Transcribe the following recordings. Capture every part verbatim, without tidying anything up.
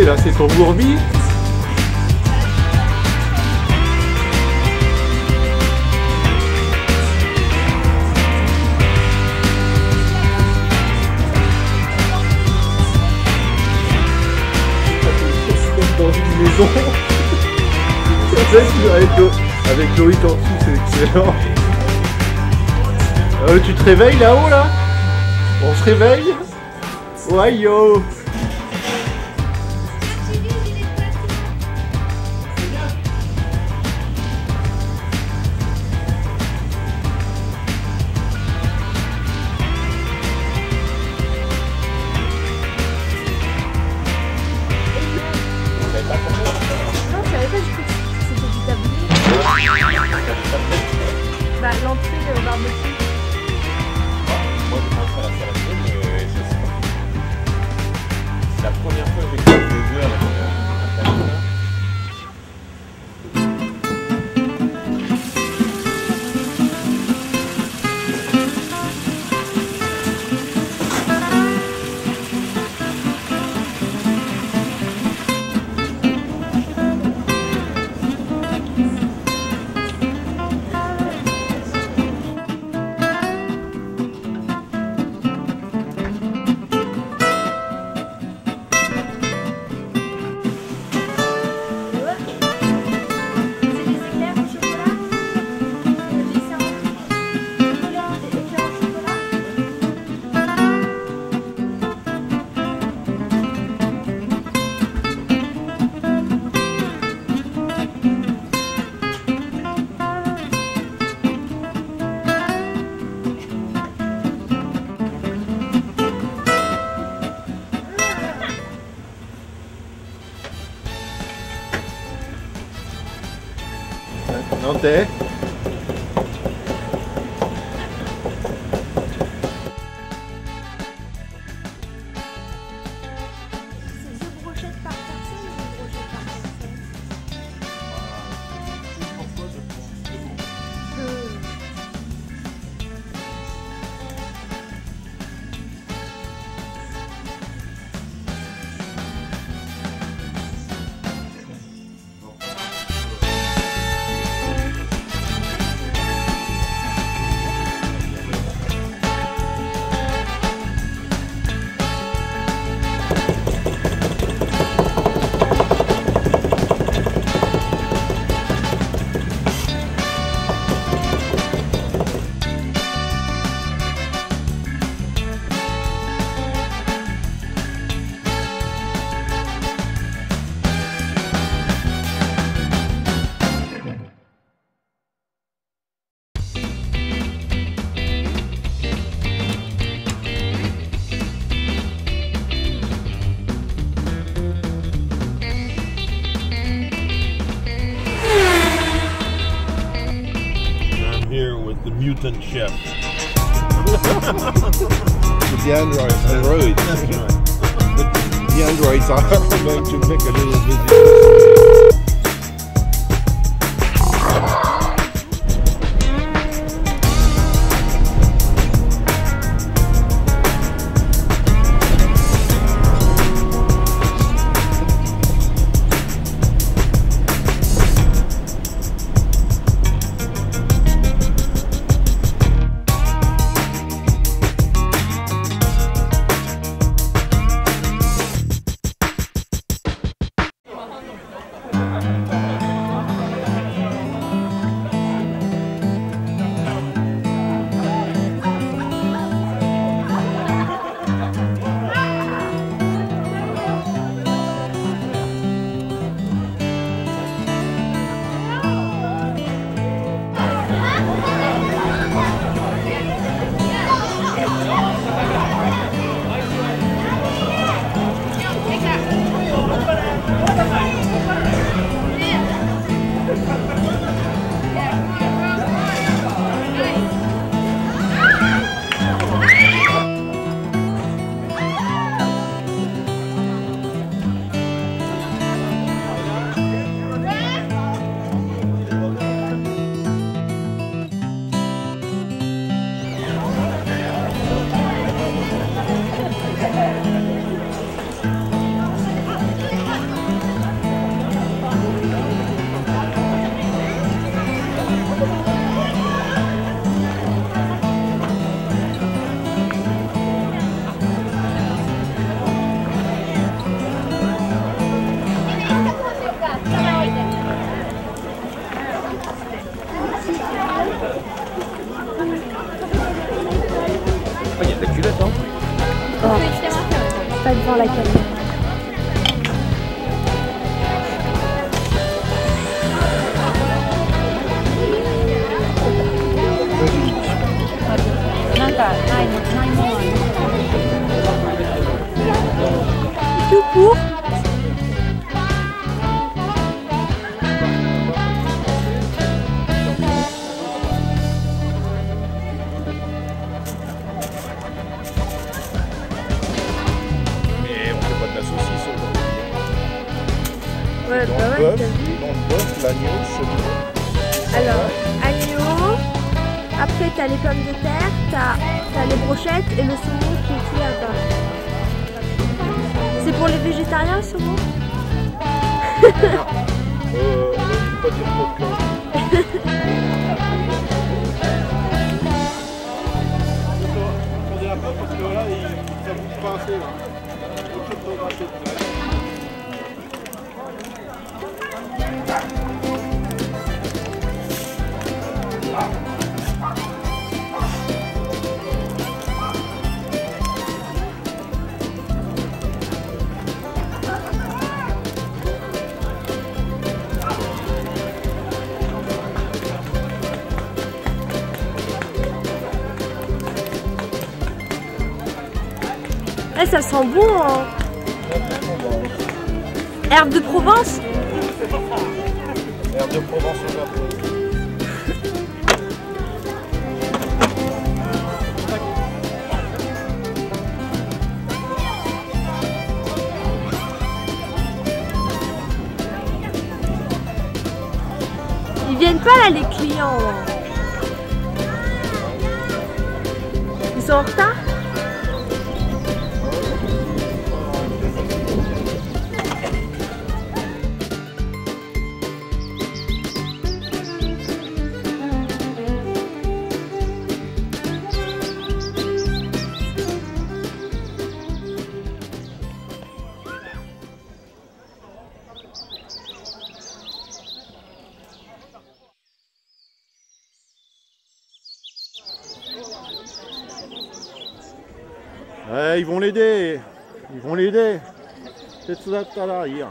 c'est là? C'est ton gourbi? Dans une maison. avec, avec Loïc en dessous, c'est excellent. Euh, tu te réveilles là-haut là? On se réveille? Ouais yo. Bah, l'entrée au barbecue. Moi je pense à la salle à thème, mais je sais pas. C'est la première fois que j'ai fait des heures avec un caméra. Nantais. C'est deux brochettes par personne ou deux brochettes par personne? Deux. The mutant chef. With the androids. Androids. That's right. The androids are going to make a little visit. dans la caméra. Tout court. Mais on fait pas de la saucisse aujourd'hui. Ouais, Dans bah le ouais, bœuf, t'as vu. dans le bœuf, l'agneau, c'est Alors, agneau, après t'as les pommes de terre, t'as t'as les brochettes et le saumon qui est cuit là-bas. C'est pour les végétariens, le saumon? Euh, on va pas dire trop de temps. Attendez un peu parce que là, il, ça bouge pas assez là. Faut que je t'en rachète. Eh, ça sent bon, hein. Herbe de Provence. Herbe de Provence au Japon. Ils viennent pas là, les clients. Ils sont en retard? Ouais, ils vont l'aider. Ils vont l'aider. C'est tout ça à l'arrière.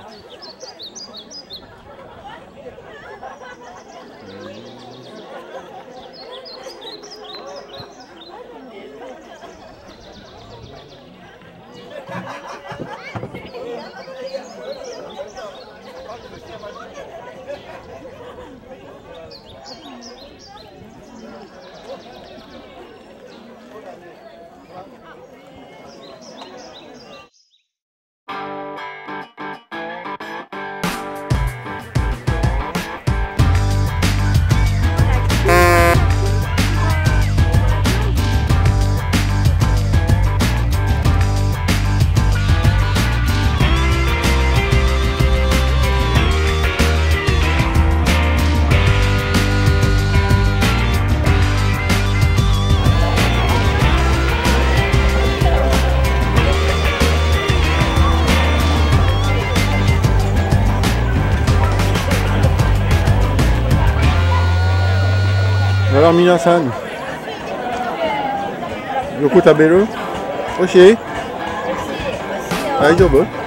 Alors minasan, yoko tabelu? Oshii? Daijoubu?